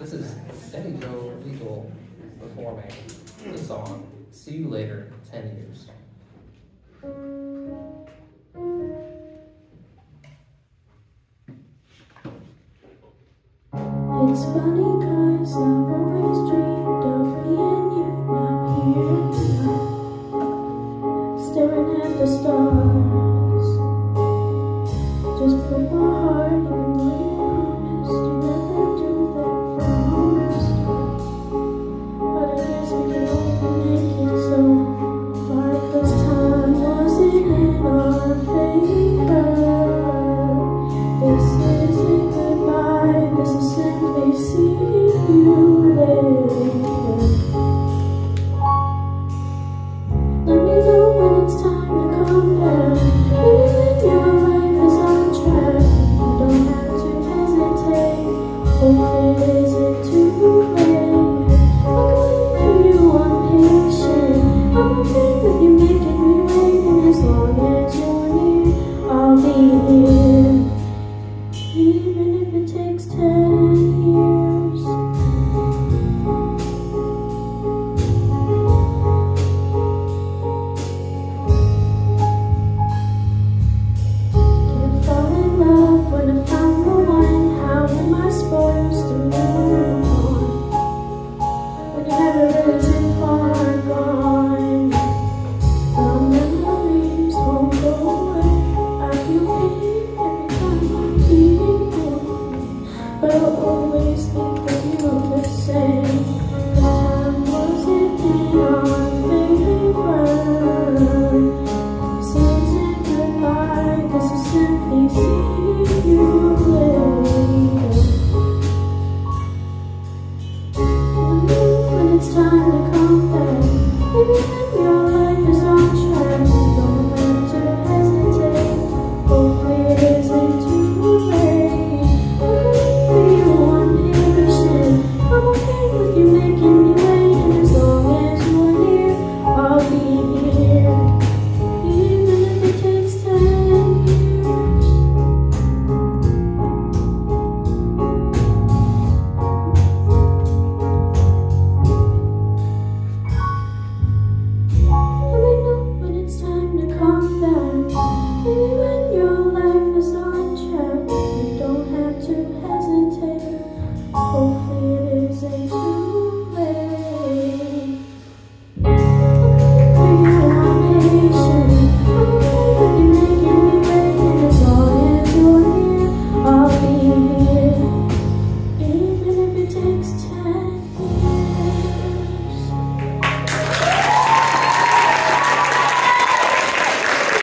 This is Jennie Joe Legal performing the song See You Later, 10 Years. It's funny cause I've always dreamed of me and you. Now here I'm staring at the stars. Just put my heart, even though you promised you never do that from the start. But I guess we can only make it so far, cause